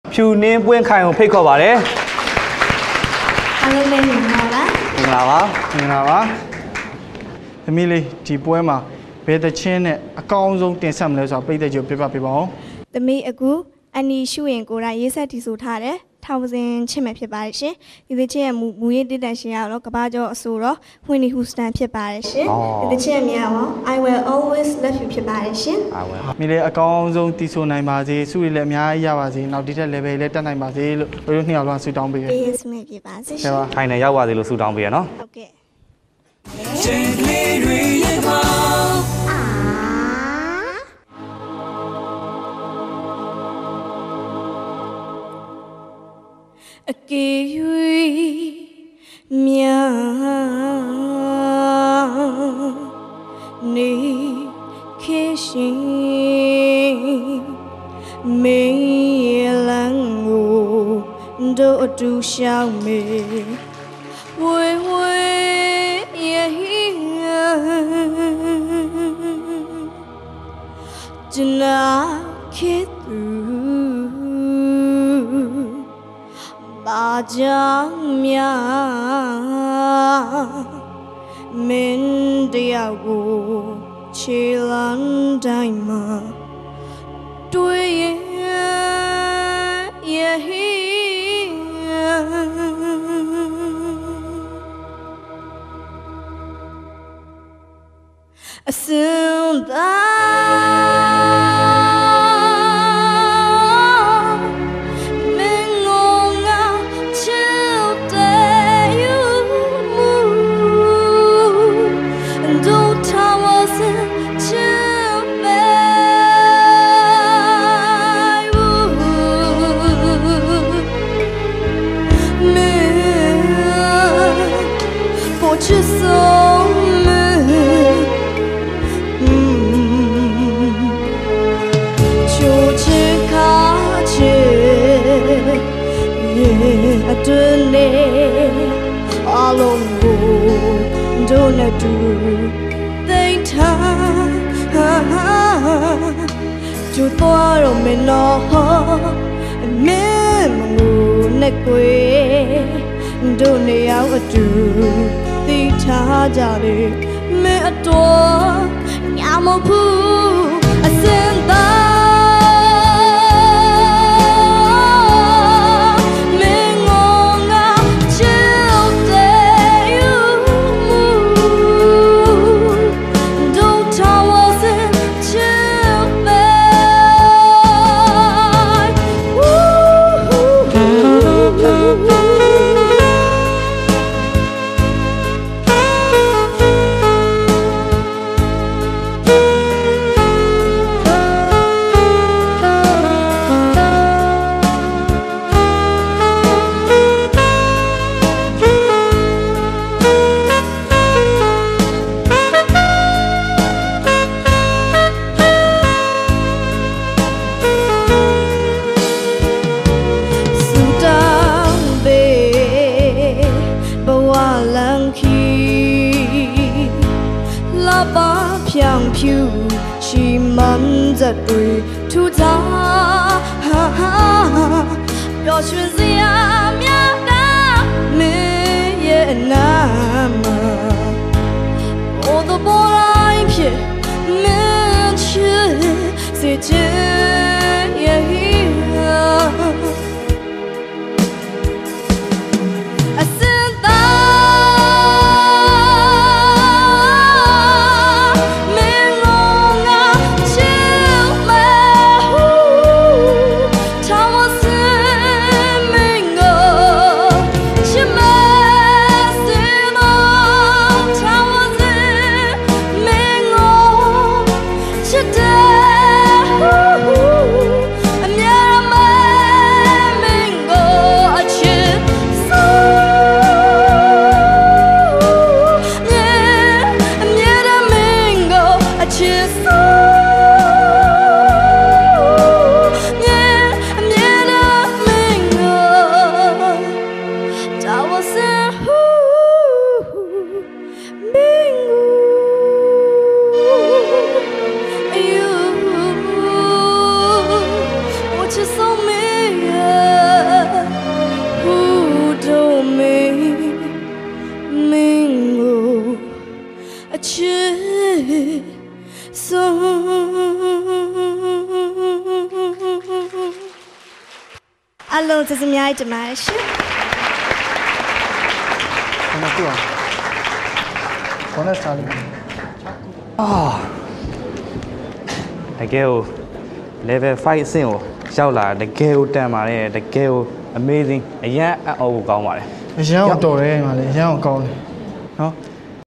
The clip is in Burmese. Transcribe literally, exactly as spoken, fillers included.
Phyu Hnin Pwint Khineကိုဖိတ်ခေါ်ပါတယ်အားလုံးပဲမင်္ဂလာပါမင်္ဂလာပါမင်္ဂလာပါသမီးလေးဒီပွဲမှာဘယ်တချင်းနဲ့အကောင်းဆုံးတင်ဆက်မလဲဆိုတာပြည့်တဲ့ကြိုပြပြပေးပါဦးသမီးအခုအနီရှုရင်ကိုယ်တိုင်ရေးဆက်တီဆိုထားတယ်ထောင်စင်ချစ်မယ်ဖြစ်ပါတယ်ရှင်ဒီသချင်းရဲ့မူရေးတည်တံ့ရှင်ရတော့ကဘာကျော်အဆိုတော့ Hnin ဟူစတန်ဖြစ်ပါတယ်ရှင်ဒီသချင်းရဲ့မြေရော I will always love you ဖြစ်ပါတယ်ရှင်မိလေးအကောင်းဆုံးတီဆိုနိုင်ပါစေဆုတွေလည်းအများကြီးရပါစေနောက်ဒီထက် level လည်းတက်နိုင်ပါစေလို့တို့နှစ်ယောက်လုံးဆုတောင်းပေးရအေးဆုမပြပါစေရှင်ခိုင်နယ်ရောက်ပါစေလို့ဆုတောင်းပေးရနော်ဟုတ်ကဲ့အကေရွေမြာနေခေရှင်မေလန်ကိုတို့အတူရှောင်းမေဝေဝေယေကျနာခေသူဘာကြောင့်များမင်းတယောက်ကိုခြေလမ်းတိုင်းမှာတွေ့ရင်ရဲ့အစင်သာအတွင်းနဲ့အလုံးကိုတို့နဲ့တူသိထားကျူသွားတော့မင်းတော့အမင်းမငိုနဲ့ကွယ်တို့နေရောက်အတူသိထားကြလေမင်းအတော်ညာမဘူးအစင်သားPhyu ရှိမှန်းသက်တွေထူထားဟာဟာပျော်ရွှင်စရာများတာမင်းရဲ့နာမဘိုးတော်ပေါ်တိုင်းဖြစ်မင်းချစ်စေချင်ရဲ့ Hnin အားလုံးကျေးဇူးအများကြီးတင်ပါတယ်ရှင်။ဘာလို့ဘာလဲစားလို့အာတကယ်ကို level five အဆင့်ကိုရောက်လာတကယ်ကိုတန်ပါတယ်တကယ်ကို amazing အရန်အအော်ကိုကောင်းပါတယ်အရန်ကိုတော်တယ်ညီမလေးအရန်ကိုကောင်းတယ်နော်